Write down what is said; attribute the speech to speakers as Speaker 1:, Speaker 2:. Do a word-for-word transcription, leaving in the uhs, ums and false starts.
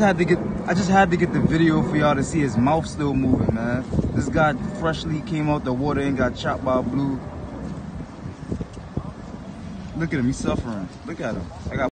Speaker 1: had to get I just had to get the video for y'all to see his mouth still moving, man. This guy freshly came out the water and got chopped by a blue. Look at him, he's suffering. Look at him. I got